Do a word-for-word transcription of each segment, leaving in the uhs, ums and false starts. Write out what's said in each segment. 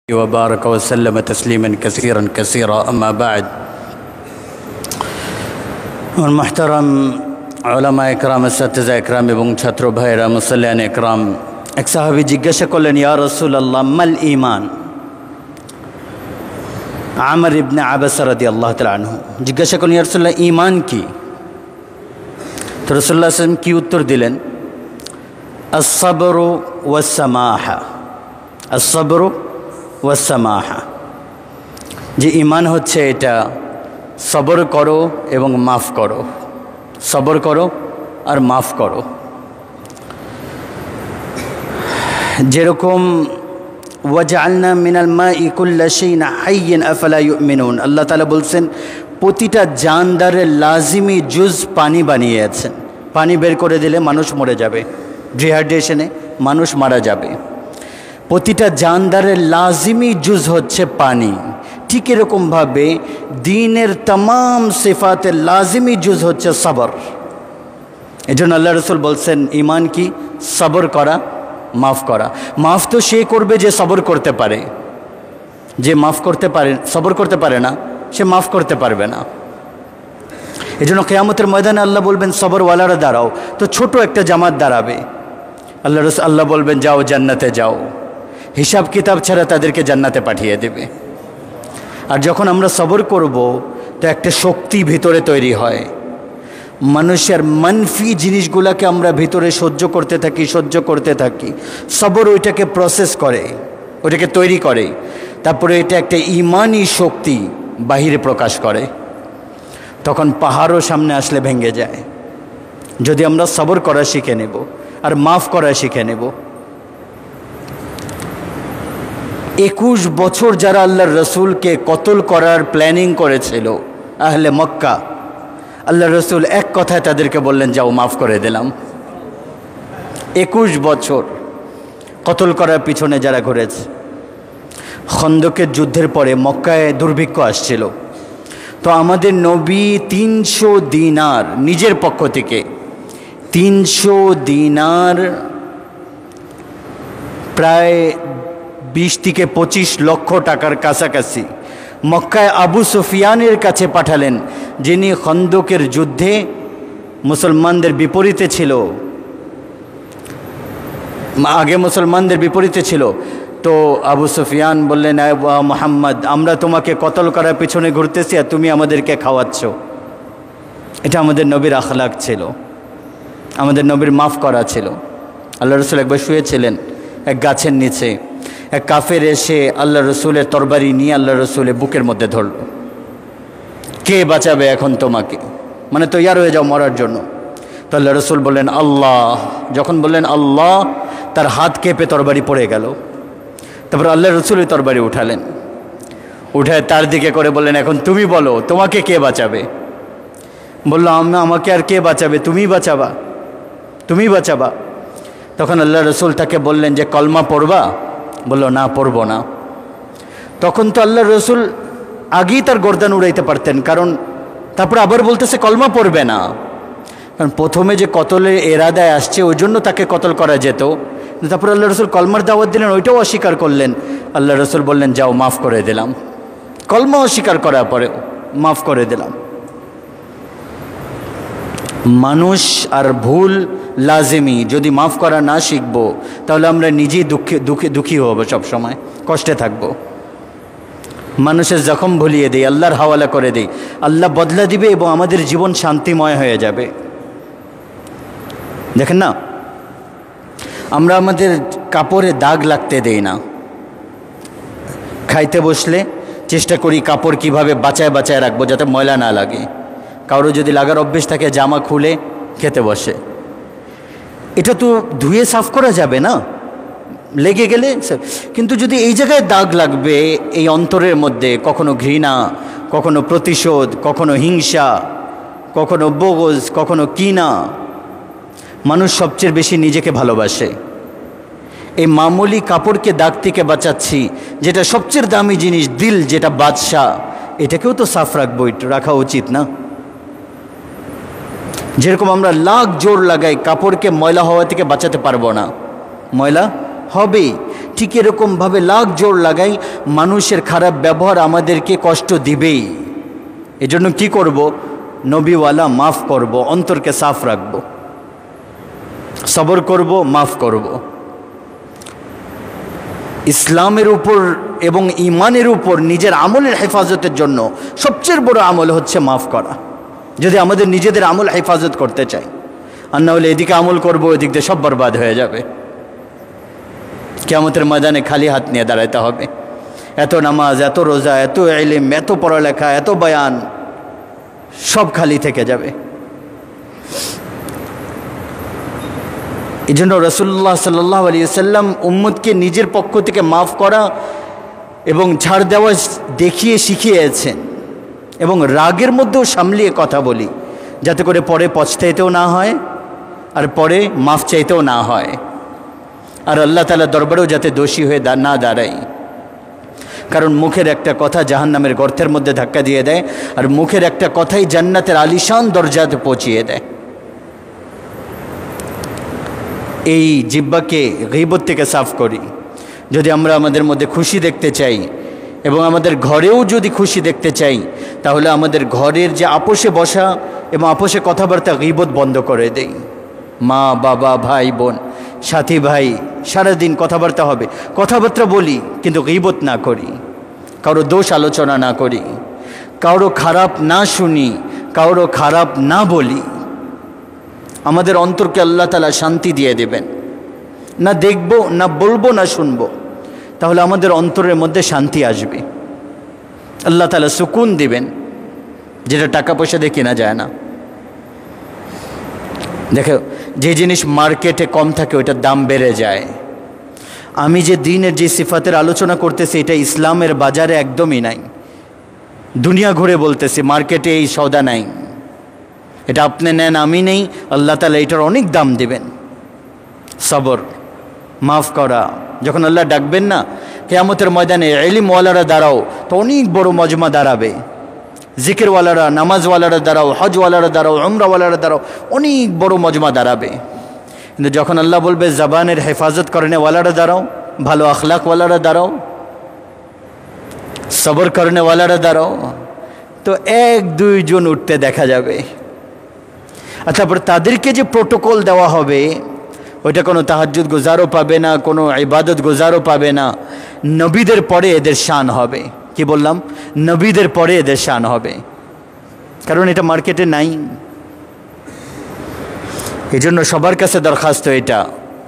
وبارك وسلم تسليما كثيرا كثيرا أما بعد المحترم علماء ইকরাম اساتذه ইকরাম এবং ছাত্র ভাইরা মুসল্লিয়ান ইকরাম এক সাহাবী জিজ্ঞাসা করলেন ইয়া রাসূলুল্লাহ মাল ঈমান আমর ইবনে আবাস রাদিয়াল্লাহু তাআলা আনহু জিজ্ঞাসা করলেন ইয়া রাসূলুল্লাহ ঈমান কি তো রাসূলুল্লাহ সাল্লাল্লাহু আলাইহি ওয়াসাল্লাম কি উত্তর দিলেন আস-সাবরু ওয়াস-সামাহা আস-সাবরু ওয়াস-সামাহা যে ঈমান হচ্ছে এটা সবর করো এবং মাফ করো সবর করো আর মাফ করো যেরকম ওয়াজআলনা মিনাল মাই কুল্লা শাইইন হাইয়্যিন আফালা ইউমিনুন আল্লাহ তাআলা বলছেন প্রতিটা জানদারের লাজিমি জুজ পানি বানিয়েছেন পানি বের করে দিলে মানুষ মরে যাবে ডিহাইড্রেশনে মানুষ মারা যাবে প্রতিটা জানদারের লাজিমি জুজ হচ্ছে পানি ঠিক এরকমভাবে দ্বীনের तमाम সিফাতের লাজিমি জুজ হচ্ছে সবর এজন্য আল্লাহ রাসূল বলছেন ঈমান কি সবর করা মাফ করা মাফ তো সে করবে যে সবর করতে পারে যে মাফ করতে পারে সবর করতে পারে না সে মাফ করতে পারবে না এজন্য কিয়ামতের ময়দানে আল্লাহ বলবেন সবরওয়ালারা দাঁড়াও তো ছোট একটা জামাত দাঁড়াবে আল্লাহ রাসূল আল্লাহ বলবেন যাও জান্নাতে যাও হিসাব কিতাব ছাড়া তাদেরকে জান্নাতে পাঠিয়ে দেবে আর যখন আমরা সবর করব তো একটা শক্তি ভিতরে তৈরি হয় মানুষের মানফি জিনিসগুলোকে আমরা ভিতরে সহ্য করতে থাকি সহ্য করতে থাকি সবর ওইটাকে প্রসেস করে ওইটাকে তৈরি করে তারপরে এটা একটা ঈমানি শক্তি বাহিরে প্রকাশ করে তখন পাহাড়ও সামনে আসলে ভেঙে যায় যদি আমরা সবর করা শিখে নেব আর মাফ করা শিখে নেব একুশ বছর যারা আল্লাহর রসুলকে কতল করার প্ল্যানিং করেছিল আহলে মক্কা আল্লাহর রসুল এক কথায় তাদেরকে বললেন যাও মাফ করে দিলাম একুশ বছর কতল করার পিছনে যারা ঘুরেছে খন্দকের যুদ্ধের পরে মক্কায় দুর্ভিক্ষ আসছিল তো আমাদের নবী তিনশো দিনার নিজের পক্ষ থেকে তিনশো দিনার প্রায় বিশ থেকে পঁচিশ লক্ষ টাকার কাছাকাছি মক্কায় আবু সুফিয়ানের কাছে পাঠালেন যিনি খন্দকের যুদ্ধে মুসলমানদের বিপরীতে ছিল আগে মুসলমানদের বিপরীতে ছিল তো আবু সুফিয়ান বললেন আয় মুহাম্মদ আমরা তোমাকে কতল করার পিছনে ঘুরতেছি আর তুমি আমাদেরকে খাওয়াচ্ছ এটা আমাদের নবীর আখলাক ছিল আমাদের নবীর মাফ করা ছিল আল্লাহ রসুল একবার শুয়েছিলেন এক গাছের নিচে এক কাফের এসে আল্লাহ রসুলের তরবারি নিয়ে আল্লাহ রসুলের বুকের মধ্যে ধরল কে বাঁচাবে এখন তোমাকে মানে তৈয়ার হয়ে যাও মরার জন্য তো আল্লাহ রসুল বললেন আল্লাহ যখন বললেন আল্লাহ তার হাত কেঁপে তরবারি পড়ে গেল তারপর আল্লাহ রসুলের তরবারি উঠালেন উঠায় তার দিকে করে বললেন এখন তুমি বলো তোমাকে কে বাঁচাবে বললো আমি আমাকে আর কে বাঁচাবে তুমি বাঁচাবা তুমি বাঁচাবা তখন আল্লাহ রসুল তাকে বললেন যে কলমা পড়বা বললো না পড়ব না তখন তো আল্লাহ রসুল আগেই তার গর্দান উড়াইতে পারতেন কারণ তারপরে আবার বলতেছে কলমা পড়বে না কারণ প্রথমে যে কতলের এরাদায় আসছে ওই জন্য তাকে কতল করা যেত তারপরে আল্লাহ রসুল কলমার দাওয়াত দিলেন ওইটাও অস্বীকার করলেন আল্লাহ রসুল বললেন যাও মাফ করে দিলাম কলমা অস্বীকার করার পরে মাফ করে দিলাম মানুষ আর ভুল লাজিমি যদি মাফ করা না শিখবো তাহলে আমরা নিজেই দুঃখে দুঃখে দুঃখী হব সবসময় কষ্টে থাকব মানুষের জখম ভুলিয়ে দিই আল্লাহর হাওয়ালা করে দিই আল্লাহ বদলা দিবে এবং আমাদের জীবন শান্তিময় হয়ে যাবে দেখেন না আমরা আমাদের কাপড়ে দাগ লাগতে দেই না খাইতে বসলে চেষ্টা করি কাপড় কিভাবে বাঁচায় বাঁচায় রাখবো যাতে ময়লা না লাগে কারো যদি লাগার অভ্যেস থাকে জামা খুলে খেতে বসে এটা তো ধুয়ে সাফ করা যাবে না লেগে গেলে কিন্তু যদি এই জায়গায় দাগ লাগবে এই অন্তরের মধ্যে কখনো ঘৃণা কখনো প্রতিশোধ কখনো হিংসা কখনো বগজ কখনো কিনা মানুষ সবচেয়ে বেশি নিজেকে ভালোবাসে এই মামুলি কাপড়কে দাগ থেকে বাঁচাচ্ছি যেটা সবচেয়ে দামি জিনিস দিল যেটা বাদশা এটাকেও তো সাফ রাখবো রাখা উচিত না যেরকম আমরা লাখ জোর লাগাই কাপড়কে ময়লা হওয়া থেকে বাঁচাতে পারবো না ময়লা হবেই ঠিক এরকমভাবে লাখ জোর লাগাই মানুষের খারাপ ব্যবহার আমাদেরকে কষ্ট দিবেই। এজন্য কি করব? নবীওয়ালা মাফ করব, অন্তরকে সাফ রাখব, সবর করব, মাফ করব। ইসলামের উপর এবং ইমানের উপর নিজের আমলের হেফাজতের জন্য সবচেয়ে বড় আমল হচ্ছে মাফ করা, যদি আমাদের নিজেদের আমল হেফাজত করতে চাই। আর না হলে এদিকে আমল করব, এদিক দিয়ে সব বরবাদ হয়ে যাবে। কিয়ামতের ময়দানে খালি হাত নিয়ে দাঁড়াতে হবে। এত নামাজ, এত রোজা, এত ইলম, এত পড়ালেখা, এত বয়ান, সব খালি থেকে যাবে। এই জন্য রাসূলুল্লাহ সাল্লাল্লাহু আলাইহি ওয়াসাল্লাম উম্মতকে নিজের পক্ষ থেকে মাফ করা এবং ছাড় দেওয়া দেখিয়ে শিখিয়েছেন। এবং রাগের মধ্যেও সামলিয়ে কথা বলি, যাতে করে পরে পছতাইতেও না হয় আর পরে মাফ চাইতেও না হয়, আর আল্লাহ তাআলার দরবারেও যাতে দোষী হয়ে না দাঁড়াই। কারণ মুখের একটা কথা জাহান্নামের গর্তের মধ্যে ধাক্কা দিয়ে দেয়, আর মুখের একটা কথাই জান্নাতের আলিশান দরজাতে পৌঁছিয়ে দেয়। এই জিহ্বাকে গীবত থেকে সাফ করি। যদি আমরা আমাদের মধ্যে খুশি দেখতে চাই এবং আমাদের ঘরেও যদি খুশি দেখতে চাই, তাহলে আমাদের ঘরের যে আপোষে বসা এবং আপোষে কথাবার্তা গীবত বন্ধ করে দেই। মা, বাবা, ভাই, বোন, সাথী, ভাই, সারাদিন কথাবার্তা হবে, কথাবার্তা বলি, কিন্তু গীবত না করি, কারো দোষ আলোচনা না করি, কারো খারাপ না শুনি, কারো খারাপ না বলি। আমাদের অন্তরকে আল্লাহ তাআলা শান্তি দিয়ে দেবেন। না দেখব, না বলবো, না শুনবো, তাহলে আমাদের অন্তরের মধ্যে শান্তি আসবে। আল্লাহ তাআলা সুকুন দিবেন, যেটা টাকা পয়সা দিয়ে কেনা যায় না। দেখো, যে জিনিস মার্কেটে কম থাকে ওইটার দাম বেড়ে যায়। আমি যে দ্বীনের যে সিফাতের আলোচনা করতেছি, এটা ইসলামের বাজারে একদমই নাই। দুনিয়া ঘুরে বলতেছি, মার্কেটে এই সওদা নাই। এটা আপনি নেন, আমি নেই, আল্লাহ তাআলা এটার অনেক দাম দিবেন। সবর, মাফ করা। যখন আল্লাহ ডাকবেন না কিয়ামতের ময়দানে, ইলমওয়ালারা দাঁড়াও, তো অনেক বড় মজমা দাঁড়াবে। জিকিরওয়ালারা, নামাজওয়ালারা দাঁড়াও, হজওয়ালারা দাঁড়াও, উমরাওয়ালারা দাঁড়াও, অনেক বড় মজমা দাঁড়াবে। কিন্তু যখন আল্লাহ বলবে জবানের হেফাজত করেনেওয়ালারা দাঁড়াও, ভালো আখলাকওয়ালারা দাঁড়াও, সবর করেনেওয়ালারা দাঁড়াও, তো এক দুইজন উঠতে দেখা যাবে। আর তারপর তাদেরকে যে প্রোটোকল দেওয়া হবে, ওইটা কোনো তাহাজ্জুদ গুজারও পাবে না, কোনো ইবাদত গুজারও পাবে না। নবীদের পরে এদের শান হবে। কি বললাম? নবীদের পরে এদের শান হবে, কারণ এটা মার্কেটে নাই। এই জন্য সবার কাছে দরখাস্ত এটা,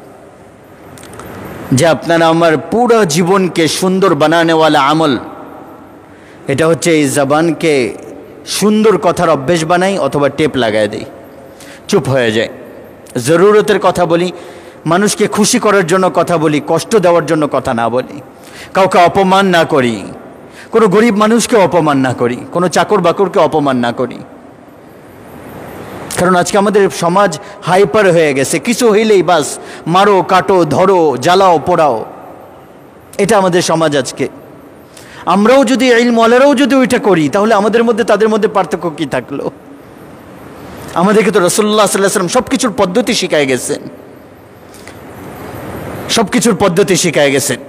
যে আপনারা আমার পুরো জীবনকে সুন্দর বানানেওয়ালা আমল, এটা হচ্ছে এই জবানকে সুন্দর কথার অভ্যেস বানাই, অথবা টেপ লাগায় দেই, চুপ হয়ে যায়। জরুরতের কথা বলি, মানুষকে খুশি করার জন্য কথা বলি, কষ্ট দেওয়ার জন্য কথা না বলি, কাউকে অপমান না করি, কোনো গরিব মানুষকে অপমান না করি, কোনো চাকর বাকরকে অপমান না করি। কারণ আজকে আমাদের সমাজ হাইপার হয়ে গেছে, কিছু হইলেই বাস মারো, কাটো, ধরো, জ্বালাও, পোড়াও, এটা আমাদের সমাজ আজকে। আমরাও যদি ইলমওয়ালারাও যদি ওইটা করি, তাহলে আমাদের মধ্যে তাদের মধ্যে পার্থক্য কী থাকলো? আমাদেরকে তো রাসূলুল্লাহ সাল্লাল্লাহু আলাইহি ওয়াসাল্লাম সব কিছুর পদ্ধতি শিখায় গেছেন, সব কিছুর পদ্ধতি শিখায় গেছেন।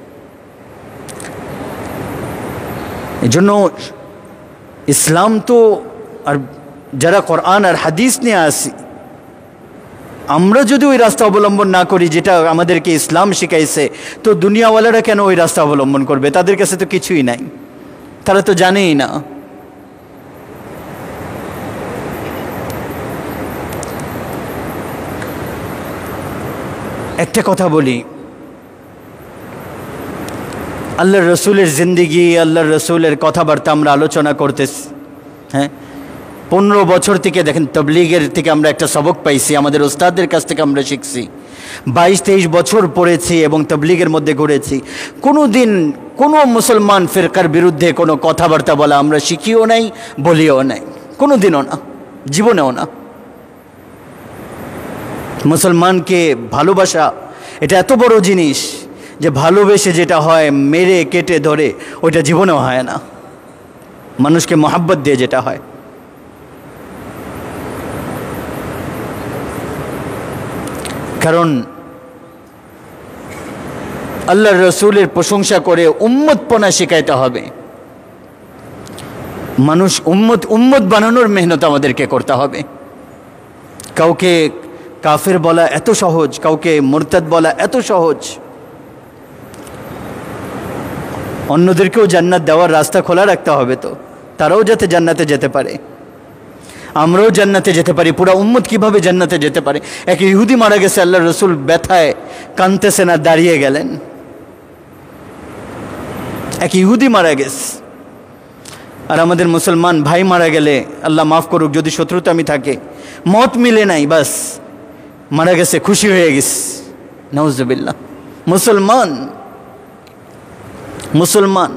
এই জন্য ইসলাম তো, আর যারা কোরআন আর হাদিস নিয়ে আসি, আমরা যদি ওই রাস্তা অবলম্বন না করি যেটা আমাদেরকে ইসলাম শিখাইছে, তো দুনিয়াওয়ালারা কেন ওই রাস্তা অবলম্বন করবে? তাদের কাছে তো কিছুই নাই, তারা তো জানেই না। একটা কথা বলি, আল্লাহর রসুলের জিন্দিগি, আল্লাহর রসুলের কথাবার্তা আমরা আলোচনা করতেছি। হ্যাঁ, পনেরো বছর থেকে দেখেন তবলিগের থেকে আমরা একটা সবক পাইছি, আমাদের ওস্তাদদের কাছ থেকে আমরা শিখছি। বাইশ তেইশ বছর পড়েছি এবং তবলিগের মধ্যে ঘুরেছি। কোনো দিন কোনো মুসলমান ফিরকার বিরুদ্ধে কোনো কথাবার্তা বলা আমরা শিখিও নাই, বলিও নাই, কোনো দিনও না, জীবনেও না। মুসলমানকে ভালোবাসা এটা এত বড় জিনিস যে ভালোবেসে যেটা হয় মেরে কেটে ধরে, ওইটা জীবনেও হয় না। মানুষকে মহাব্বত দিয়ে যেটা হয়। কারণ আল্লাহর রসুলের প্রশংসা করে উম্মতপনা শেখাইতে হবে। মানুষ উম্মত উম্মত বানানোর মেহনত আমাদেরকে করতে হবে। কাউকে কাফের বলা এত সহজ, কাউকে মুরতাদ বলা এত সহজ। অন্যদেরকেও জান্নাত দেওয়ার রাস্তা খোলা রাখতে হবে, তো তারাও যাতে জান্নাতে যেতে পারে, আমরাও জান্নাতে যেতে পারি। পুরা উম্মত কিভাবে জান্নাতে যেতে পারে? এক ইহুদি মারা গেছে, আল্লাহর রসুল ব্যথায় কাঁদতেছেন আর দাঁড়িয়ে গেলেন। এক ইহুদি মারা গেছে, আর আমাদের মুসলমান ভাই মারা গেলে, আল্লাহ মাফ করুক যদি শত্রুতা আমি থাকে, মত মিলে নাই, বাস মারা গেছে, খুশি হয়ে গেছে, নাউজুবিল্লাহ। মুসলমান মুসলমান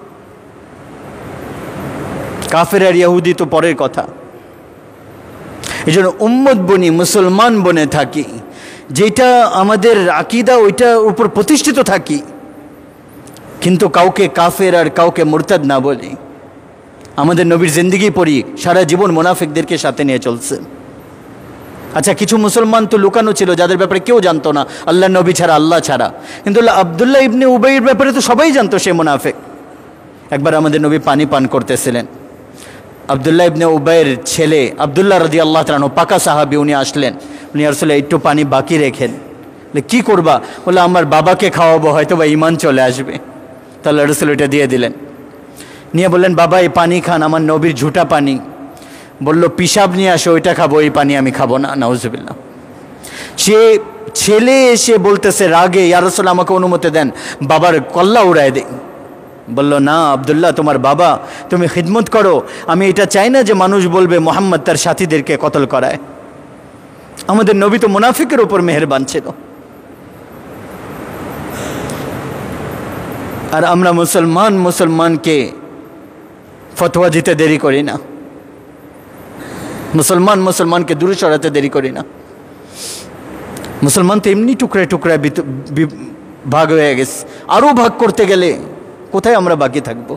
কাফের আর ইহুদি তো পরের কথা। এই জন্য উম্মত বনি, মুসলমান বনে থাকি, যেটা আমাদের আকীদা ওইটার উপর প্রতিষ্ঠিত থাকি, কিন্তু কাউকে কাফের আর কাউকে মুরতাদ না বলি। আমাদের নবীর জিন্দেগি পড়ি, সারা জীবন মুনাফিকদেরকে সাথে নিয়ে চলছে। আচ্ছা, কিছু মুসলমান তো লুকানো ছিল, যাদের ব্যাপারে কেউ জানতো না, আল্লাহ নবী ছাড়া, আল্লাহ ছাড়া। কিন্তু আবদুল্লাহ ইবনে উবাইয়ের ব্যাপারে তো সবাই জানতো সে মুনাফিক। একবার আমাদের নবী পানি পান করতেছিলেন, আবদুল্লাহ ইবনে উবাইয়ের ছেলে আবদুল্লাহ রাদিয়াল্লাহু তাআলা আনহু, পাকা সাহাবী, উনি আসলেন। উনি আসলে একটু পানি বাকি রেখেন। কি করবা? বলে আমার বাবাকে খাওয়াবো, হয়তো বা ইমান চলে আসবে। তাহলে রাসূল এটা দিয়ে দিলেন। নিয়ে বললেন, বাবা এই পানি খান, আমার নবীর ঝুটা পানি। বলল, পিসাব নিয়ে আসো, ওইটা খাবো, এই পানি আমি খাবো না। নাউজুবিল্লাহ। সে ছেলে এসে বলতেছে রাগে, ইয়া রাসূল আমাকে অনুমতি দেন, বাবার কল্লা উড়ায় দেই। বলল, না আবদুল্লাহ, তোমার বাবা, তুমি খিদমত করো। আমি এটা চাই না যে মানুষ বলবে মুহাম্মদ তার সাথীদেরকে কতল করায়। আমাদের নবী তো মুনাফিকের উপর মেহেরবান ছিল, আর আমরা মুসলমান মুসলমানকে ফতোয়া দিতে দেরি করি না, মুসলমান মুসলমানকে দূরে সরাতে দেরি করি না। মুসলমান তো এমনি টুকরায় টুকরায় ভাগ হয়ে গেছে, আরও ভাগ করতে গেলে কোথায় আমরা বাকি থাকব?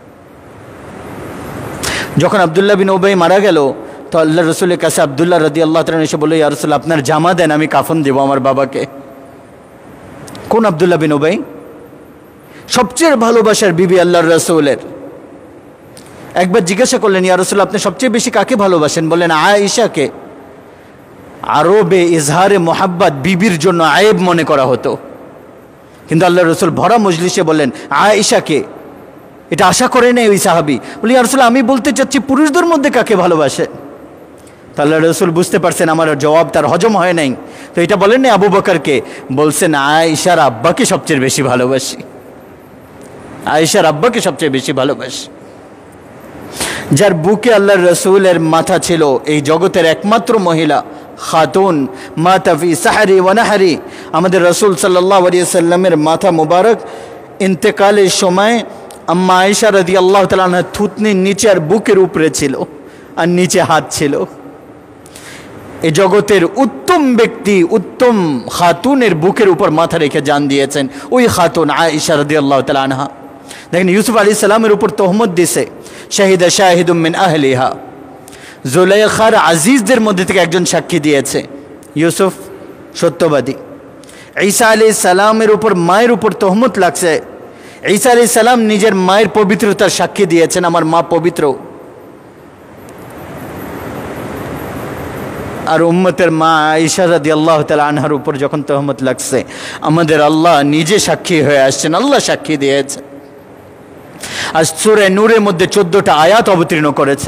যখন আবদুল্লাহ বিন উবাই মারা গেল, তো আল্লাহ রসুলের কাছে আবদুল্লাহ রাদিয়াল্লাহু তাআলা এসে বলল, ইয়া রাসূল আপনার জামা দেন, আমি কাফন দেব আমার বাবাকে। কোন আবদুল্লাহ বিন উবাই? সবচেয়ে ভালোবাসার বিবি আল্লাহর রসুলের। একবার জিজ্ঞাসা করলেন, ইয়া রাসূল আপনি সবচেয়ে বেশি কাকে ভালোবাসেন? বললেন, আয়েশাকে। আরবে ইজহারে মোহাব্বত বিবির জন্য আয়েব মনে করা হতো, কিন্তু আল্লাহ রসুল ভরা মজলিসে বললেন আয়েশাকে। এটা আশা করে নেই ওই সাহাবি। বলি, ইয়া রাসূল আমি বলতে চাচ্ছি পুরুষদের মধ্যে কাকে ভালোবাসে? তো আল্লাহ রসুল বুঝতে পারছেন আমার জবাব তার হজম হয় নাই, তো এটা বলেন না আবু বকরকে, বলছেন আয়েশার আব্বাকে সবচেয়ে বেশি ভালোবাসি, আয়েশার আব্বাকে সবচেয়ে বেশি ভালোবাসি। যার বুকে আল্লাহর রসুলের মাথা ছিল, এই জগতের একমাত্র মহিলা খাতুন মাতা ফি সাহরি ওয়া নাহরি। আমাদের রসুল সাল্লাল্লাহু আলাইহি সাল্লামের মাথা মুবারক ইন্তেকালের সময় আম্মা আয়েশা রাদিয়াল্লাহু তাআলা আনহা থুতনির নিচে আর বুকের উপরে ছিল, আর নিচে হাত ছিল। এই জগতের উত্তম ব্যক্তি, উত্তম খাতুনের বুকের উপর মাথা রেখে জান দিয়েছেন ওই খাতুন আয়েশা রাদিয়াল্লাহু তাআলা আনহা। দেখেন, ইউসুফ আলাইহিস সালামের উপর তহমত দিছে, শাহিদা শাহিদুম মিন আহলিহা। জুলাইখার আজিজদের মধ্যে থেকে একজন সাক্ষী দিয়েছে, ইউসুফ সত্যবাদী। ঈসা আলাইহিস সালামের উপর মায়ের উপর তহমত লাগছে, ঈসা আলাইহিস সালাম নিজের মায়ের পবিত্রতার সাক্ষী দিয়েছেন, আমার মা পবিত্র। আর উম্মতের মা আয়েশা রাদিয়াল্লাহু তাআলা আনহার উপর যখন তহমত লাগছে, আমাদের আল্লাহ নিজে সাক্ষী হয়ে আসছেন, আল্লাহ সাক্ষী দিয়েছে। আজ সূরা নূরের মধ্যে চোদ্দটা আয়াত অবতীর্ণ করেছে।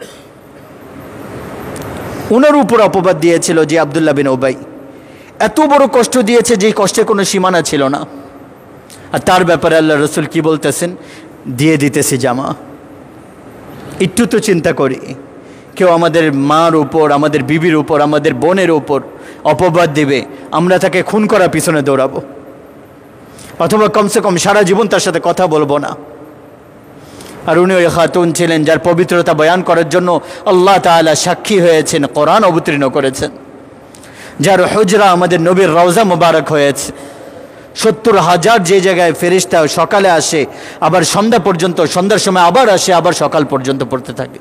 ওনার উপর অপবাদ দিয়েছিল যে আবদুল্লাহ বিন উবাই এত বড় কষ্ট দিয়েছে, যে কষ্টের কোনো সীমানা ছিল না। আর তার ব্যাপারে আল্লাহ রসুল কি বলতেছেন? দিয়ে দিতেছি জামা। একটু তো চিন্তা করি, কেউ আমাদের মার উপর, আমাদের বিবির উপর, আমাদের বোনের উপর অপবাদ দিবে, আমরা তাকে খুন করার পিছনে দৌড়াবো, অথবা কমসে কম সারা জীবন তার সাথে কথা বলবো না। আর উনি ওই খাতুন ছিলেন যার পবিত্রতা বয়ান করার জন্য আল্লাহ তাআলা সাক্ষী হয়েছেন, কোরআন অবতীর্ণ করেছেন, যার হুজরা আমাদের নবীর রওজা মুবারক হয়েছে। সত্তর হাজার যে জায়গায় ফেরেশতা সকালে আসে, আবার সন্ধ্যা পর্যন্ত, সন্ধ্যার সময় আবার আসে, আবার সকাল পর্যন্ত পড়তে থাকে।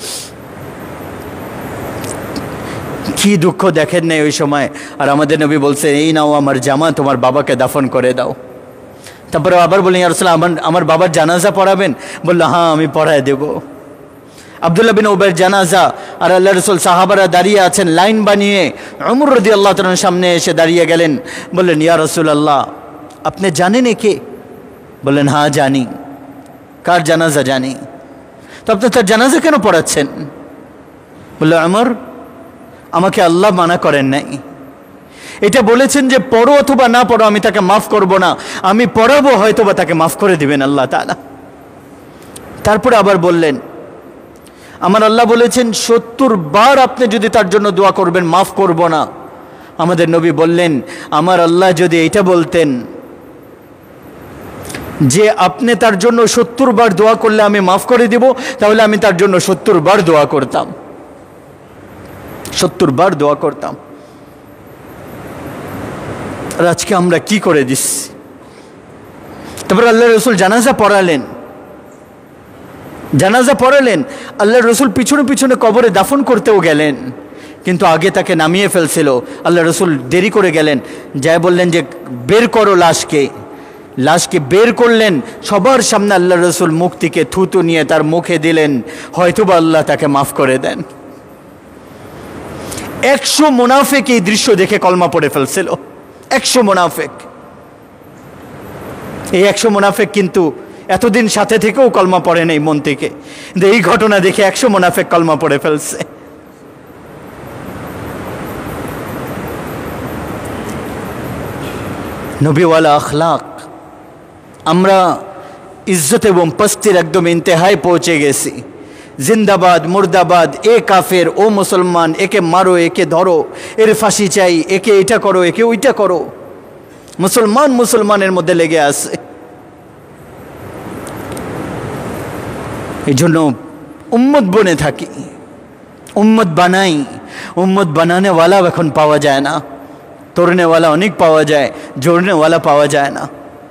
কি দুঃখ দেখেন নাই ওই সময়। আর আমাদের নবী বলছে, এই নাও আমার জামা, তোমার বাবাকে দাফন করে দাও। তারপরে আবার বললেন ইয়া রাসূলুল্লাহ আমার আমার বাবার জানাজা পড়াবেন? বলল হ্যাঁ আমি পড়ায় দেব। আব্দুল্লাহ বিন উবাইর জানাজা, আর আল্লাহ রাসূল সাহাবারা দাঁড়িয়ে আছেন লাইন বানিয়ে। ওমর রাদিয়াল্লাহু তাআলার সামনে এসে দাঁড়িয়ে গেলেন, বললেন ইয়া রাসূলুল্লাহ আপনি জানেন একে? বললেন হ্যাঁ জানি। কার জানাজা? জানি। তো আপনি তার জানাজা কেন পড়াচ্ছেন? বলল ওমর আমাকে আল্লাহ মানা করেন নাই, এটা বলেছেন যে পড়ো অথবা না পড়ো আমি তাকে মাফ করব না, আমি পড়াবো হয়তো বা তাকে মাফ করে দিবেন আল্লাহ তাআলা। তারপরে আবার বললেন আমার আল্লাহ বলেছেন সত্তর বার আপনি যদি তার জন্য দোয়া করবেন মাফ করব না। আমাদের নবী বললেন আমার আল্লাহ যদি এটা বলতেন যে আপনি তার জন্য সত্তর বার দোয়া করলে আমি মাফ করে দিব, তাহলে আমি তার জন্য সত্তর বার দোয়া করতাম, সত্তর বার দোয়া করতাম। আর আজকে আমরা কি করে দিচ্ছি? তারপর আল্লাহ রসুল জানাজা পড়ালেন, জানাজা পড়ালেন। আল্লাহ রসুল পিছনে পিছনে কবরে দাফন করতেও গেলেন, কিন্তু আগে তাকে নামিয়ে ফেলছিল। আল্লাহ রসুল দেরি করে গেলেন, যাই বললেন যে বের করো লাশকে। লাশকে বের করলেন, সবার সামনে আল্লাহ রসুল মুখ থেকে থুতু নিয়ে তার মুখে দিলেন, হয়তোবা আল্লাহ তাকে মাফ করে দেন। একশো মুনাফিক এই দৃশ্য দেখে কলমা পড়ে ফেলছিল, একশো মুনাফিক। এই একশো মুনাফিক কিন্তু এতদিন সাথে থেকেও কলমা পড়ে নেই মন থেকে, কিন্তু এই ঘটনা দেখে একশো মুনাফিক কলমা পড়ে ফেলছে। নবীওয়ালা আখলাক। আমরা ইজ্জত এবং পস্তির একদম ইন্তেহায় পৌঁছে গেছি। জিন্দাবাদ মুর্দাবাদ, এ কাফের ও মুসলমান, একে মারো একে ধরো, এর ফাঁসি চাই, একে এটা করো একে ওইটা করো। মুসলমান মুসলমানের মধ্যে লেগে আছে। এই জন্য উম্মত বনে থাকি, উম্মত বানাই। উম্মত বানানেওয়ালা এখন পাওয়া যায় না, তরনেওয়ালা অনেক পাওয়া যায়, জোড়নেওয়ালা পাওয়া যায় না।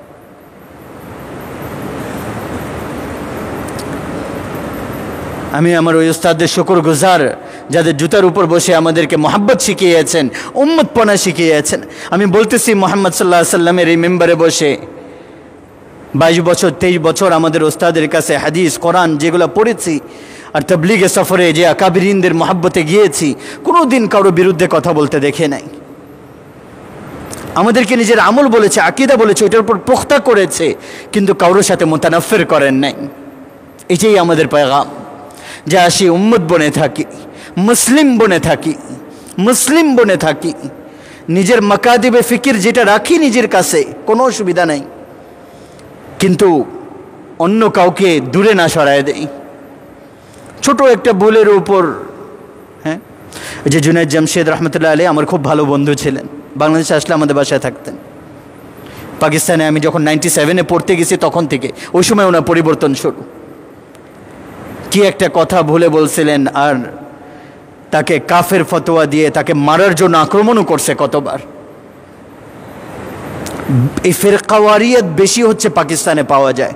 আমি আমার ওই উস্তাদদের শুকর গুজার, যাদের জুতার উপর বসে আমাদেরকে মোহাব্বত শিখিয়েছেন, উম্মতপনা শিখিয়েছেন। আমি বলতেছি মুহাম্মদ সাল্লাল্লাহু আলাইহি সাল্লামের এই মেম্বারে বসে বাইশ বছর তেইশ বছর আমাদের উস্তাদের কাছে হাদিস কোরআন যেগুলো পড়েছি, আর তাবলীগে সফরে যে আকাবিরিনদের মোহাব্বতে গিয়েছি, কোনো দিন কারো বিরুদ্ধে কথা বলতে দেখে নাই। আমাদেরকে নিজের আমল বলেছে, আকীদা বলেছে, ওইটার উপর পুখতা করেছে, কিন্তু কারোর সাথে মুতানাফফির করেন নাই। এটাই আমাদের পেগাম, যে আসি উম্মত বনে থাকি, মুসলিম বনে থাকি, মুসলিম বনে থাকি। নিজের মাকাদিবে ফিকির যেটা রাখি নিজের কাছে, কোনো অসুবিধা নাই, কিন্তু অন্য কাউকে দূরে না সরায় দেই। ছোট একটা ভুলের উপর, হ্যাঁ, যে জুনায়েদ জামশেদ রহমতুল্লাহ আলাইহি আমার খুব ভালো বন্ধু ছিলেন, বাংলাদেশে আসলে আমাদের বাসায় থাকতেন। পাকিস্তানে আমি যখন নাইনটি সেভেনে পড়তে গেছি তখন থেকে ওই সময় ওনার পরিবর্তন শুরু। কি একটা কথা ভুলে বলছিলেন, আর তাকে কাফের ফতোয়া দিয়ে তাকে মারার জন্য আক্রমণও করছে কতবার। এই ফিরকাওয়ারিয়ত বেশি হচ্ছে পাকিস্তানে পাওয়া যায়,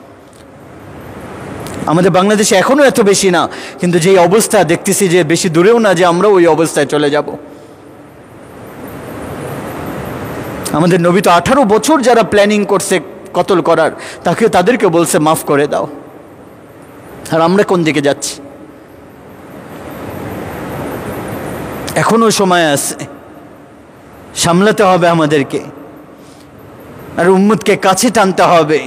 আমাদের বাংলাদেশে এখনো এত বেশি না, কিন্তু যে অবস্থা দেখতেছি যে বেশি দূরেও না যে আমরা ওই অবস্থায় চলে যাব। আমাদের নবী তো আঠারো বছর যারা প্ল্যানিং করছে কতল করার, তাকে তাদেরকে বলছে মাফ করে দাও। আর আমরা কোন দিকে যাচ্ছি? এখনো সময় আছে, সামলাতে হবে আমাদেরকে, আর উম্মতকে কাছে টানতে হবে।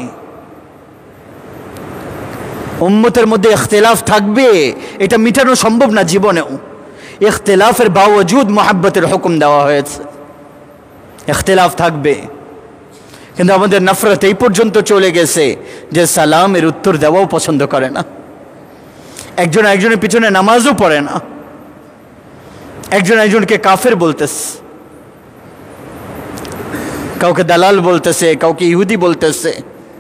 উম্মতের মধ্যে ইখতিলাফ থাকবে, এটা মিটানো সম্ভব না জীবনেও। ইখতিলাফের বাওয়াজুদ মুহাব্বতের হুকুম দেওয়া হয়েছে। ইখতিলাফ থাকবে, কিন্তু আমাদের নফরত এই পর্যন্ত চলে গেছে যে সালামের উত্তর দেওয়াও পছন্দ করে না, একজন একজনের পিছনে নামাজও পড়ে না, একজন একজনকে কাফের বলতেছে, কাউকে দালাল বলতেছে, কাউকে ইহুদি বলতেছে।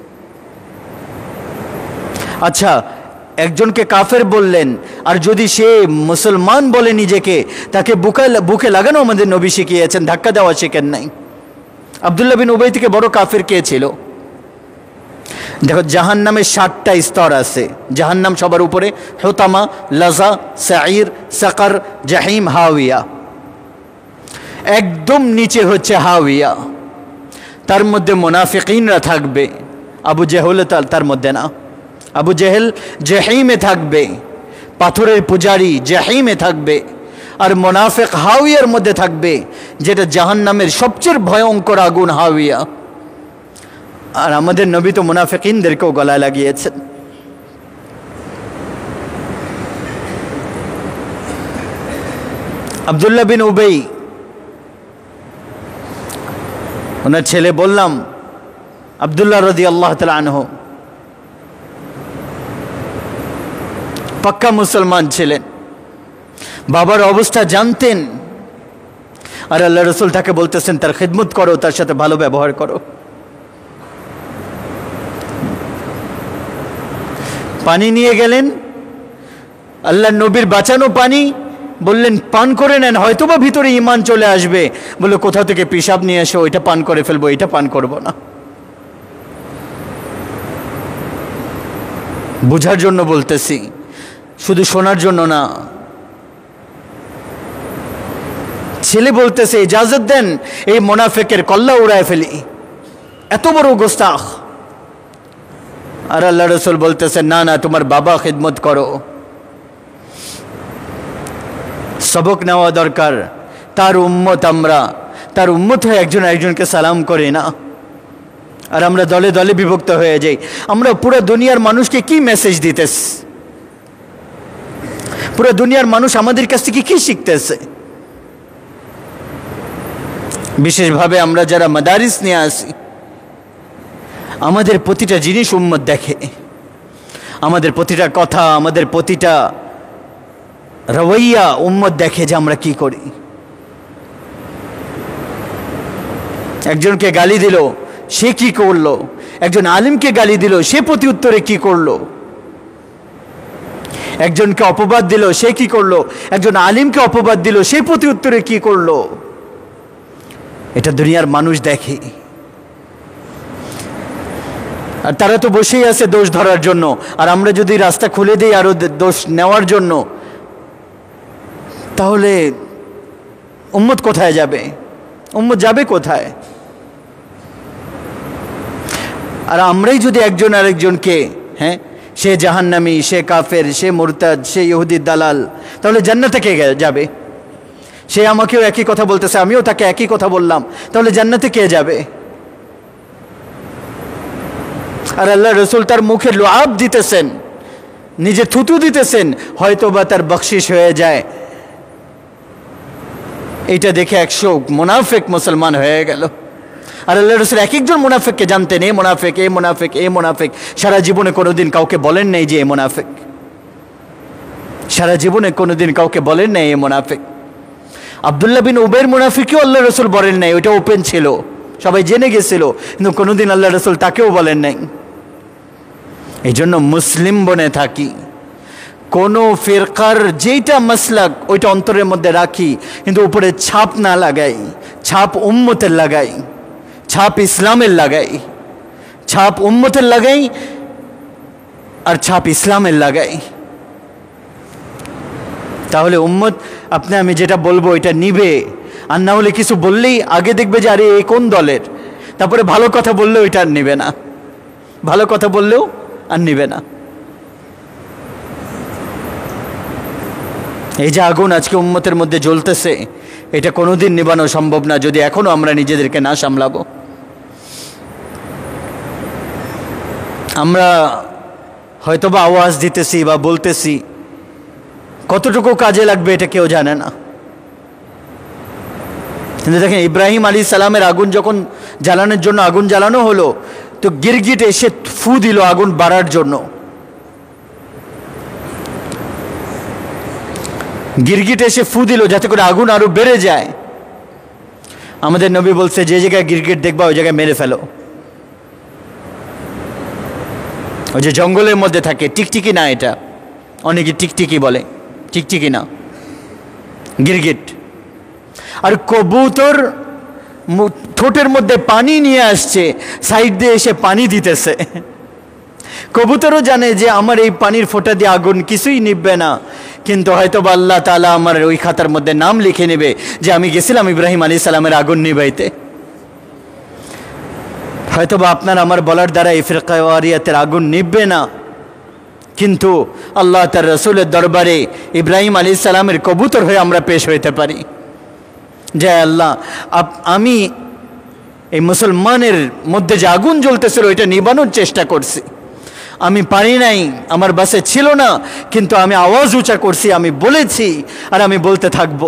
আচ্ছা, একজনকে কাফের বললেন, আর যদি সে মুসলমান বলে নিজেকে, তাকে বুকে বুকে লাগানো আমাদের নবী শিখিয়েছেন, ধাক্কা দেওয়া শিখেন নাই। আব্দুল্লাহ বিন উবাই থেকে বড় কাফের কে ছিল? দেখো, জাহান্নামের ষাটটা স্তর আছে। জাহান্নাম সবার উপরে, হুতামা, লাজা, সাঈর, সাকার, জাহিম, হাওয়িয়া। একদম নিচে হচ্ছে হাওয়িয়া। তার মধ্যে মুনাফিকিনরা থাকবে, আবু জেহেল তার মধ্যে না। আবু জেহেল জাহিমে থাকবে, পাথরের পূজারী জাহিমে থাকবে, আর মুনাফিক হাওয়ার মধ্যে থাকবে, যেটা জাহান্নামের সবচেয়ে ভয়ঙ্কর আগুন হাওয়া। আর আমাদের নবী তো মুনাফিকিনদেরকেও গলায় লাগিয়েছেন। আব্দুল্লাহ বিন উবাই, ওনার ছেলে বললাম আব্দুল্লাহ রাদিয়াল্লাহু তাআলা আনহু, পাক্কা মুসলমান ছিলেন, বাবার অবস্থা জানতেন, আর আল্লাহ রাসূল তাকে বলতেছেন তার খিদমত করো, তার সাথে ভালো ব্যবহার করো। পানি নিয়ে গেলেন, আল্লাহ নবীর বাঁচানো পানি, বললেন পান করে নেন, হয়তোবা ভিতরে ঈমান চলে আসবে। বলে কোথা থেকে পেশাব নিয়ে এসো, ওইটা পান করে ফেলবো, এটা পান করব না। বুঝার জন্য বলতেছি, শুধু শোনার জন্য না। ছেলে বলতেছে ইজাজত দেন এই মুনাফিকের কল্লা উড়ায় ফেলি, এত বড় গোস্তাখ। আর আল্লাহ রাসূল বলতেছেন না না, তোমার বাবা খিদমত করো। সবক নেওয়া দরকার। তার উম্মত আমরা, তার উম্মত হয়ে একজন একজনকে সালাম করে না, আর আমরা দলে দলে বিভক্ত হয়ে যাই। আমরা পুরো দুনিয়ার মানুষকে কি মেসেজ দিতেছি? পুরো দুনিয়ার মানুষ আমাদের কাছ থেকে কি শিখতেছে? বিশেষভাবে আমরা যারা মাদারিস নিয়ে আসি, আমাদের প্রতিটা জিনিস উম্মত দেখে, আমাদের প্রতিটা কথা, আমাদের প্রতিটা রওয়াইয়া উম্মত দেখে যে আমরা কি করি। একজনকে গালি দিল, সে কি করলো? একজন আলিমকে গালি দিল, সে প্রতি উত্তরে কি করলো? একজনকে অপবাদ দিল, সে কি করলো? একজন আলিমকে অপবাদ দিল, সে প্রতি উত্তরে কি করলো? এটা দুনিয়ার মানুষ দেখে। আর তারা তো বসেই আছে দোষ ধরার জন্য, আর আমরা যদি রাস্তা খুলে দিই আরো দোষ নেওয়ার জন্য, তাহলে উম্মত কোথায় যাবে? উম্মত যাবে কোথায়? আর আমরাই যদি একজন আরেকজনকে, হ্যাঁ সে জাহান্নামী, সে কাফের, সে মুরতাদ, সে ইহুদির দালাল, তাহলে জান্নাতে কে যাবে? সে আমাকেও একই কথা বলতেছে, আমিও তাকে একই কথা বললাম, তাহলে জান্নাতে কে যাবে? আর আল্লাহ রাসূল তার মুখে লুআব দিতেছেন, নিজে থুতু দিতেছেন, হয়তো বা তার বকশিশ হয়ে যায়। এইটা দেখে একশো মুনাফিক মুসলমান হয়ে গেল। আর আল্লাহ রাসূল এক একজন মুনাফিককে জানতেন, এ মুনাফিক, এ মুনাফিক, এ মুনাফিক। সারা জীবনে কোনোদিন কাউকে বলেন নাই যে এ মুনাফিক, সারা জীবনে কোনোদিন কাউকে বলেন নাই এ মুনাফিক। আব্দুল্লাহ বিন উবাইর মুনাফিকও আল্লাহ রাসূল বলেন নাই, ওইটা ওপেন ছিল, সবাই জেনে গেছিল, কিন্তু কোনোদিন আল্লাহ রাসূল তাকেও বলেন নাই। এই জন্য মুসলিম বনে থাকি, কোনো ফিরকার যেইটা মাসলাক ওইটা অন্তরের মধ্যে রাখি, কিন্তু উপরে ছাপ না লাগাই। ছাপ উম্মতের লাগাই, ছাপ ইসলামের লাগাই, ছাপ উম্মতের লাগাই, আর ছাপ ইসলামের লাগাই। তাহলে উম্মত আপনি আমি যেটা বলবো এটা নিবে। আর না হলে কিছু বললেই আগে দেখবে যে আরে এই কোন দলের, তারপরে ভালো কথা বললেও এটা আর নিবে না, ভালো কথা বললেও আর নিবে না। এই যে আগুন আজকে উম্মতের মধ্যে জ্বলতেছে, এটা কোনোদিন নিবানো সম্ভব না যদি এখনো আমরা নিজেদেরকে না সামলাবো। আমরা হয়তোবা আওয়াজ দিতেছি বা বলতেছি, কতটুকু কাজে লাগবে এটা কেউ জানে না। কিন্তু দেখেন ইব্রাহিম আলী সালামের আগুন যখন জ্বালানোর জন্য আগুন জ্বালানো হলো, তো গিরগিট এসে ফু দিল আগুন বাড়ার জন্য। গিরগিট এসে ফু দিল যাতে করে আগুন আরো বেড়ে যায়। আমাদের নবী বলছে যে জায়গায় গিরগিট দেখবা ওই জায়গায় মেরে ফেলো। ওই যে জঙ্গলের মধ্যে থাকে, টিকটিকি না, এটা অনেকে টিকটিকি বলে, টিকটিকি না, গিরগিট। আর কবুতর ঠোঁটের মধ্যে পানি নিয়ে আসছে, সাইড দিয়ে এসে পানি দিতেছে। কবুতরও জানে যে আমার এই পানির ফোঁটা দিয়ে আগুন কিছুই নিববে না, কিন্তু হয়তো বা আল্লাহ তাআলা আমার ওই খাতার মধ্যে নাম লিখে নেবে যে আমি গেছিলাম ইব্রাহিম আলাইহিস সালামের আগুন নিবাইতে। হয়তোবা আপনার আমার বলার দ্বারা এই ফিরকাওয়ারিয়াতের আগুন নিভবে না, কিন্তু আল্লাহ তার রসুলের দরবারে ইব্রাহিম আলাইহিস সালামের কবুতর হয়ে আমরা পেশ হইতে পারি যে আল্লাহ, আমি এই মুসলমানের মধ্যে যে আগুন জ্বলতেছিল ওইটা নিবানোর চেষ্টা করছি, আমি পারি নাই, আমার বাসে ছিল না, কিন্তু আমি আওয়াজ উঁচা করছি, আমি বলেছি, আর আমি বলতে থাকবো।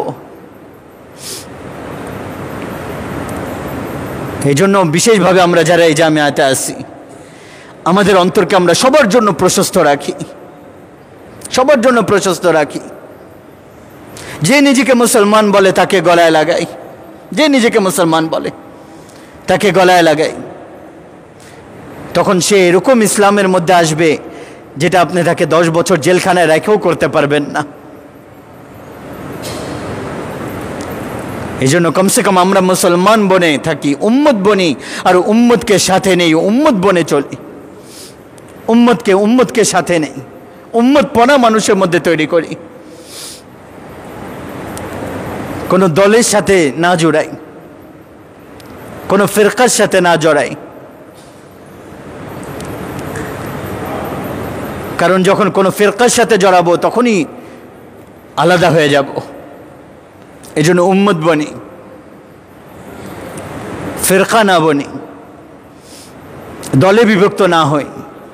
এই জন্য বিশেষভাবে আমরা যারা এই জামিয়াতে আসি, আমাদের অন্তরকে আমরা সবার জন্য প্রশস্ত রাখি, সবার জন্য প্রশস্ত রাখি। যে নিজেকে মুসলমান বলে তাকে গলায় লাগাই, যে নিজেকে মুসলমান বলে তাকে গলায় লাগাই, তখন সে এরকম ইসলামের মধ্যে আসবে যেটা আপনি তাকে দশ বছর জেলখানায় রেখেও করতে পারবেন না। এই জন্য কমসে কম আমরা মুসলমান বনে থাকি, উম্মত বনি, আর উম্মতকে সাথে নেই, উম্মত বনে চলি, উম্মতকে উম্মতকে সাথে নেই, উম্মত পনা মানুষের মধ্যে তৈরি করি, কোনো দলের সাথে না জড়াই, কোনো ফিরকার সাথে না জড়াই। কারণ যখন কোনো ফিরকার সাথে জড়াবো তখনই আলাদা হয়ে যাব। এই জন্য উম্মত বনি, ফিরকা না বনি, দলে বিভক্ত না হই।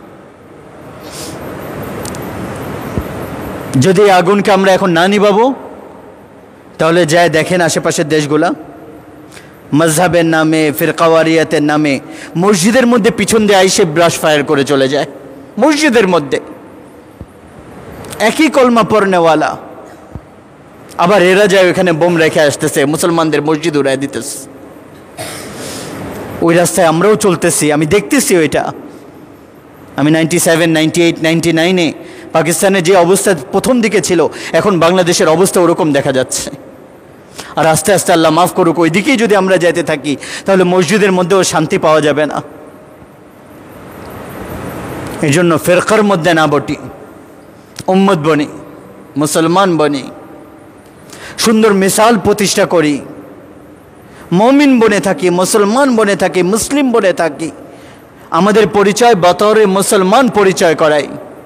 যদি আগুনকে আমরা এখন না নিভাবো, তাহলে যায় দেখেন আশেপাশের দেশগুলা মজহাবের নামে, ফিরকাওয়ারিয়াতের নামে মসজিদের মধ্যে পিছন দিয়ে আইসে ব্রাশ ফায়ার করে চলে যায়। মসজিদের মধ্যে একই কলমা পড়নেওয়ালা, আবার এরা যায় ওখানে বোম রেখে আসতেছে, মুসলমানদের মসজিদ উড়ায় দিতেছে। ওই রাস্তায় আমরাও চলতেছি, আমি দেখতেছি ওইটা। আমি ninety seven ninety eight ninety নাইনে পাকিস্তানের যে অবস্থা প্রথম দিকে ছিল, এখন বাংলাদেশের অবস্থা ওরকম দেখা যাচ্ছে। আর আস্তে আস্তে আল্লাহ মাফ করুক, ওই দিকেই যদি আমরা যেতে থাকি তাহলে মসজিদের মধ্যেও শান্তি পাওয়া যাবে না। এই জন্য ফিরকার মধ্যে না বটি, উম্মত বনি, মুসলমান বনি, সুন্দর মিসাল প্রতিষ্ঠা করি, মুমিন বনে থাকি, মুসলমান বনে থাকি, মুসলিম বনে থাকি, আমাদের পরিচয় বতরে মুসলমান পরিচয় করাই।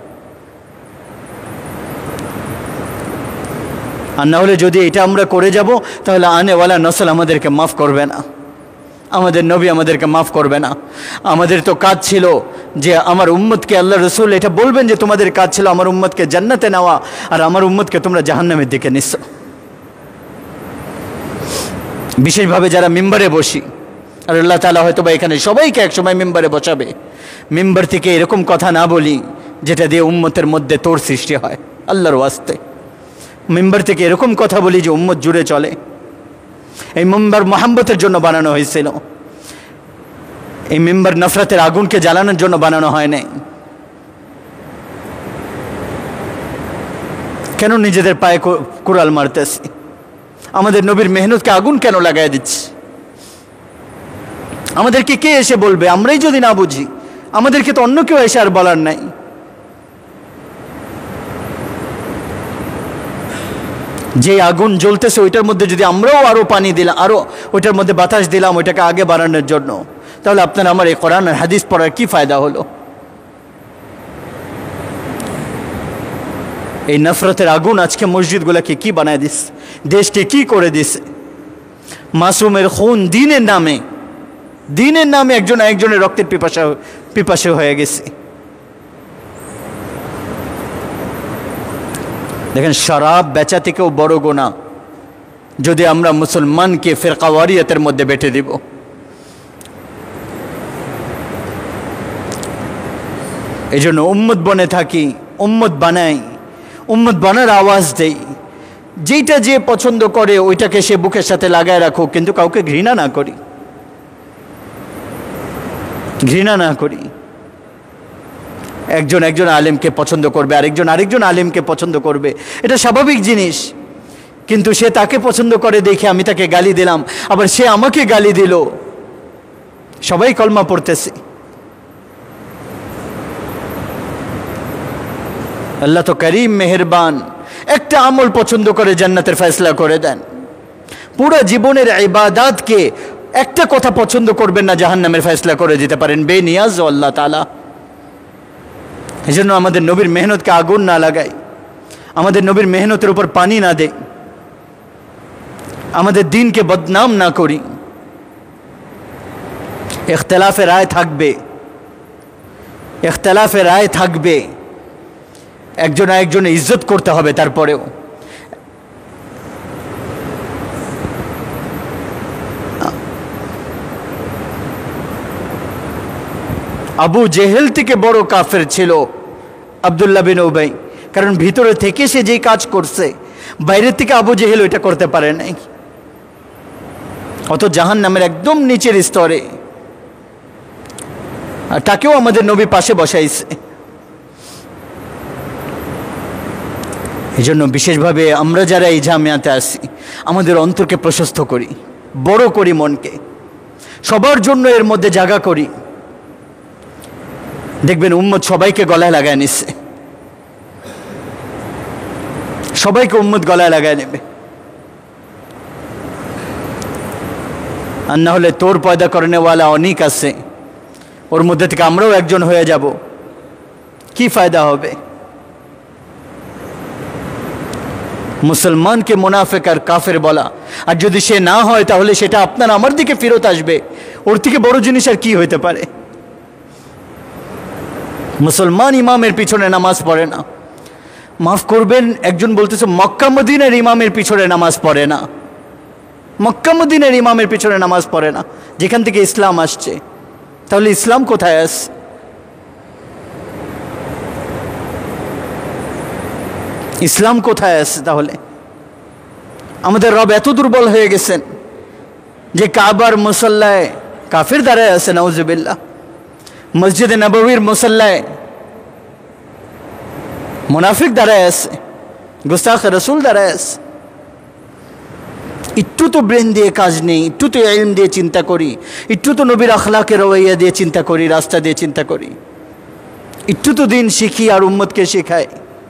আর না হলে যদি এটা আমরা করে যাব তাহলে আনেওয়ালা নসল আমাদেরকে মাফ করবে না, আমাদের নবী আমাদেরকে মাফ করবে না। আমাদের তো কাজ ছিল যে আমার উম্মতকে, আল্লাহ রসুল এটা বলবেন যে তোমাদের কাজ ছিল আমার উম্মতকে জান্নাতে নেওয়া, আর আমার উম্মতকে তোমরা জাহান্নামের দিকে নিচ্ছ। বিশেষভাবে যারা মিম্বারে বসি, আর আল্লাহ তাআলা হয়তো বা এখানে সবাইকে একসময় মিম্বারে বসাবে, মিম্বার থেকে এরকম কথা না বলি যেটা দিয়ে উম্মতের মধ্যে তোর সৃষ্টি হয়। আল্লাহর ওয়াস্তে মিম্বার থেকে এরকম কথা বলি যে উম্মত জুড়ে চলে। এই মিম্বার মোহাম্মতের জন্য বানানো হয়েছিল, এই মিম্বার নফরতের আগুনকে জ্বালানোর জন্য বানানো হয় নাই। কেন নিজেদের পায়ে কুড়াল মারতেছি? আমাদের নবীর মেহনতকে আগুন কেন লাগাই দিচ্ছি? আমাদেরকে কে এসে বলবে? আমরাই যদি না বুঝি, আমাদেরকে তো অন্য কেউ এসে আর বলার নাই। যে আগুন জ্বলতেছে ওইটার মধ্যে যদি আমরাও আরো পানি দিলাম, আরো ওইটার মধ্যে বাতাস দিলাম ওইটাকে আগে বাড়ানোর জন্য, তাহলে আপনার আমার এই কোরআন আর হাদিস পড়ার কি ফায়দা হলো? এই নফরতের আগুন আজকে মসজিদগুলোকে কি বানায় দিস, দেশকে কি করে দিছে। মাসুমের খুন দিনের নামে, দিনের নামে একজন একজনের রক্তের পিপাসা পিপাসে হয়ে গেছে। দেখেন, শরাব বেচা থেকেও বড় গুনাহ যদি আমরা মুসলমানকে ফিরকাওয়ারিয়াতের মধ্যে বেটে দিব। এই জন্য উম্মত বনে থাকি, উম্মত বানাই, উম্মত বানার আওয়াজ দেই। যেটা যে পছন্দ করে ওইটাকে সে বুকের সাথে লাগায় রাখো, কিন্তু কাউকে ঘৃণা না করি, ঘৃণা না করি। একজন একজন আলেমকে পছন্দ করবে, আরেকজন আরেকজন আলেমকে পছন্দ করবে, এটা স্বাভাবিক জিনিস। কিন্তু সে তাকে পছন্দ করে দেখে আমি তাকে গালি দিলাম, আবার সে আমাকে গালি দিল, সবাই কলমা পড়তেছে। আল্লাহ তো করিম, মেহেরবান, একটা আমল পছন্দ করে জান্নাতের ফয়সলা করে দেন। পুরো জীবনের ইবাদতকে একটা কথা পছন্দ করবেন না, জাহান্নামের ফয়সলা করে দিতে পারেন বেনিয়াজ আল্লাহ তাআলা। এই জন্য আমাদের নবীর মেহনতকে আগুন না লাগাই, আমাদের নবীর মেহনতের উপর পানি না দেই, আমাদের দিনকে বদনাম না করি। ইখতিলাফে রায় থাকবে, ইখতিলাফে রায় থাকবে, একজন আরেকজনের ইজ্জত করতে হবে। তারপরেও আবু জেহেল থেকে বড় কাফের ছিল আব্দুল্লাহ বিন উবাই, কারণ ভিতরে থেকে সে যেই কাজ করছে, বাইরের থেকে আবু জেহেল ওইটা করতে পারে নাই। অত জাহান্নামের একদম নিচের স্তরে, আর তাকেও আমাদের নবী পাশে বসাইছে। এই জন্য বিশেষভাবে আমরা যারা এই জামিয়াতে আসি, আমাদের অন্তরকে প্রশস্ত করি, বড় করি, মনকে সবার জন্য এর মধ্যে জায়গা করি। দেখবেন উম্মত সবাইকে গলায় লাগায় নিচ্ছে, সবাইকে উম্মত গলায় লাগায় নেবে। আর না হলে তোর পয়দা করেনেওয়ালা অনেক আছে, ওর মধ্যে থেকে আমরাও একজন হয়ে যাব, কি ফায়দা হবে? মুসলমানকে মুনাফিক আর কাফের বলা, আর যদি সে না হয় তাহলে সেটা আপনার আমার দিকে ফেরত আসবে। ওর থেকে বড় জিনিস আর কি হইতে পারে? মুসলমান ইমামের পিছনে নামাজ পড়ে না, মাফ করবেন, একজন বলতেছে মক্কা মদিনার ইমামের পিছনে নামাজ পড়ে না, মক্কা মদিনার ইমামের পিছনে নামাজ পড়ে না, যেখান থেকে ইসলাম আসছে। তাহলে ইসলাম কোথায় আছে? ইসলাম কোথায় আছে? তাহলে আমাদের রব এত দুর্বল হয়ে গেছেন যে কাবার মুসল্লায় কাফির দাঁড়ায় আছে, নাউজুবিল্লাহ। মসজিদে নববীর মুসল্লায় মুনাফিক দাঁড়ায় আছে, গুস্তাখ রসুল দাঁড়ায় আছে। একটু তো ব্রেন দিয়ে কাজ নেই, একটু তো ইলম দিয়ে চিন্তা করি, একটু তো নবীর আখলাকে রওয়াইয়া দিয়ে চিন্তা করি, রাস্তা দিয়ে চিন্তা করি, একটু তো দিন শিখি আর উম্মতকে শেখাই।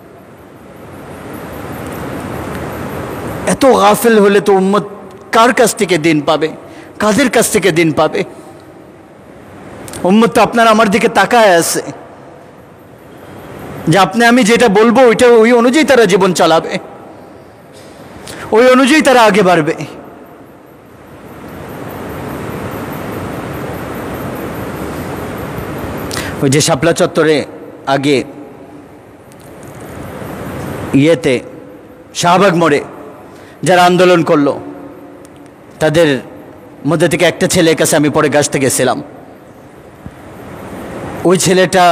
এত গাফিল হলে তো উম্মত কার কাছ থেকে দিন পাবে? কাদের কাছ থেকে দিন পাবে? উম্মত তো আপনার আমার দিকে তাকায় আছে যে আপনি আমি যেটা বলবো ওইটা ওই অনুযায়ী তারা জীবন চালাবে, ওই অনুযায়ী তারা আগে বাড়বে। ওই যে শাপলা চত্বরে আগে ইয়েতে শাহবাগ মোড়ে যারা আন্দোলন করলো, তাদের মধ্যে থেকে একটা ছেলের কাছে আমি পরে গাছ থেকে গেছিলাম। ওই ছেলেটা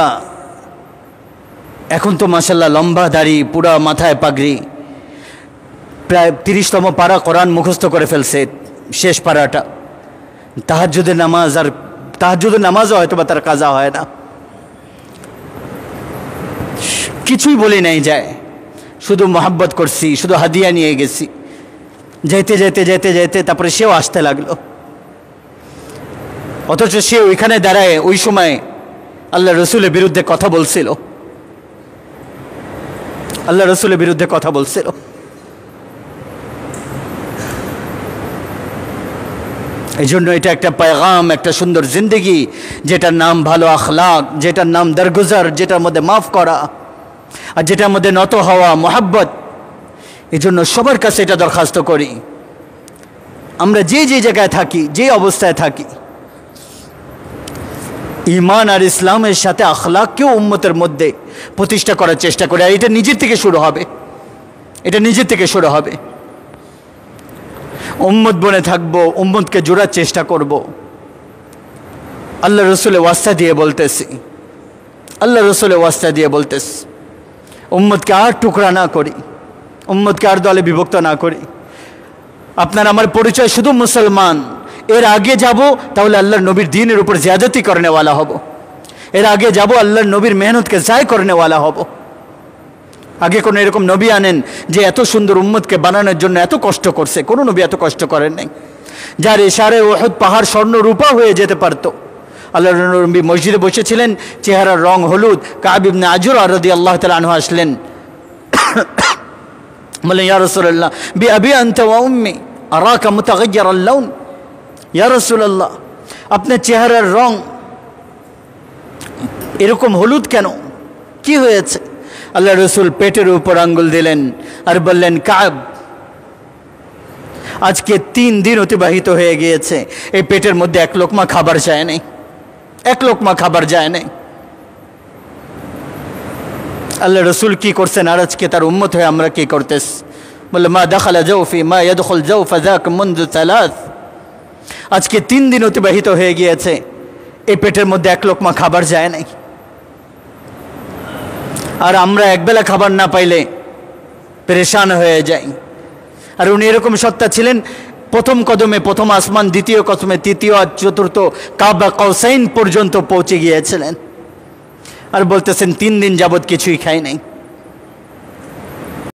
এখন তো মাশাল্লাহ লম্বা দাড়ি, পুরা মাথায় পাগড়ি, প্রায় তিরিশতম পারা কোরআন মুখস্থ করে ফেলছে, শেষ পারাটা। তাহাজ্জুদের নামাজ, আর তাহাজ্জুদের নামাজও হয়তো বা তার কাজা হয় না, কিছুই বলে নাই যায়, শুধু মোহাব্বত করছি, শুধু হাদিয়া নিয়ে গেছি। যেতে যেতে যেতে যেতে তারপরে সেও আসতে লাগলো, অথচ সে ওইখানে দাঁড়ায় ওই সময় আল্লাহ রসুলের বিরুদ্ধে কথা বলছিল, আল্লাহ রসুলের বিরুদ্ধে কথা বলছিল। এই জন্য এটা একটা পেগাম, একটা সুন্দর জিন্দগি, যেটার নাম ভালো আখলাক, যেটার নাম দরগুজার, যেটার মধ্যে মাফ করা, আর যেটার মধ্যে নত হওয়া, মোহাব্বত। এই জন্য সবার কাছে এটা দরখাস্ত করি, আমরা যে যে জায়গায় থাকি, যে অবস্থায় থাকি, ইমান আর ইসলামের সাথে আখলাককেও উম্মতের মধ্যে প্রতিষ্ঠা করার চেষ্টা করি। আর এটা নিজের থেকে শুরু হবে, এটা নিজের থেকে শুরু হবে। উম্মত বনে থাকবো, উম্মতকে জোড়ার চেষ্টা করব। আল্লাহ রসুলের ওয়াস্তা দিয়ে বলতেছি, আল্লাহ রসুলের ওয়াস্তা দিয়ে বলতেছি, উম্মতকে আর টুকরা না করি, উম্মতকে আর দলে বিভক্ত না করি। আপনার আমার পরিচয় শুধু মুসলমান, এর আগে যাব তাহলে আল্লাহর নবীর দ্বীনের উপর জিয়াদতি করনেওয়ালা হব, এর আগে যাব আল্লাহর নবীর মেহনতকে জায় করনেওয়ালা হব। আগে কোনো এরকম নবী আনেন যে এত সুন্দর উম্মতকে বানানোর জন্য এত কষ্ট করছে, কোনো নবী এত কষ্ট করেন নাই। যার ইশারে ওহদ পাহাড় স্বর্ণ রূপা হয়ে যেতে পারতো। আল্লাহর নবী মসজিদে বসেছিলেন, চেহারার রং হলুদ, কাব ইবনে আজুর রাদিয়াল্লাহু তাআলা আনহু আসলেন, বললেন ইয়া রাসূলুল্লাহ বিআবি আনতা ওয়া উম্মি আরাকা মুতাগায়্যিরাল লাউন, ইয়া রাসূলুল্লাহ, আপনার চেহারার রং এরকম হলুদ কেন, কি হয়েছে? আল্লাহ রসুল পেটের উপর আঙ্গুল দিলেন আর বললেন, কাব, আজকে তিন দিন অতিবাহিত হয়ে গিয়েছে, এই পেটের মধ্যে এক লোকমা খাবার যায় নাই, এক লোকমা খাবার যায় নাই। আল্লাহ রসুল কি করছেন আর আজকে তার উম্মত হয়ে আমরা কি করতেছ? বললে, মা দাখালা জাওফি মা ইয়াদখুল জাওফা যাক মুনযু সালাস, আজকে তিন দিন অতিবাহিত হয়ে গিয়েছে, এই পেটের মধ্যে এক লোকমা খাবার যায় নাই। আর আমরা একবেলা খাবার না পাইলে পেরেশান হয়ে যাই। আর উনি এরকম সত্তা ছিলেন, প্রথম কদমে প্রথম আসমান, দ্বিতীয় কদমে তৃতীয় আর চতুর্থ কাবা কৌসাইন পর্যন্ত পৌঁছে গিয়েছিলেন। আর বলতেছেন তিন দিন যাবৎ কিছুই খাই নাই।